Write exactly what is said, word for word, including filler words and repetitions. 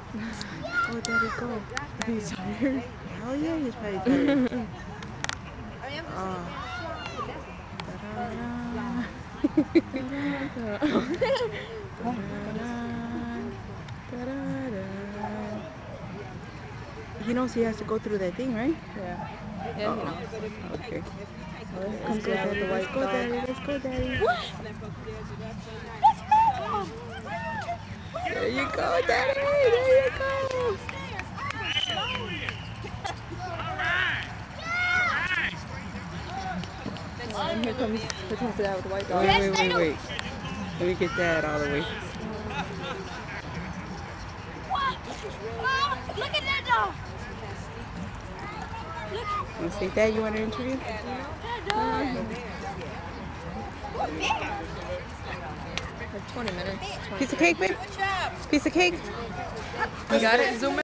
Oh, Daddy, go. He's tired. Hell yeah, he's probably tired. Oh. He knows he has to go through that thing, right? Yeah. Yeah, he knows. Okay. Let's go, Daddy. Let's go, Daddy. Let's go, Daddy. What? There you go, Daddy. There you go. And here comes here comes the guy with the white dog. Wait, wait, wait, wait. Let me get Dad all the way. Look at that dog. Want to say, Dad, you want to interview? Like twenty minutes. Piece of cake, babe? Piece of cake? You got it? Zoom in.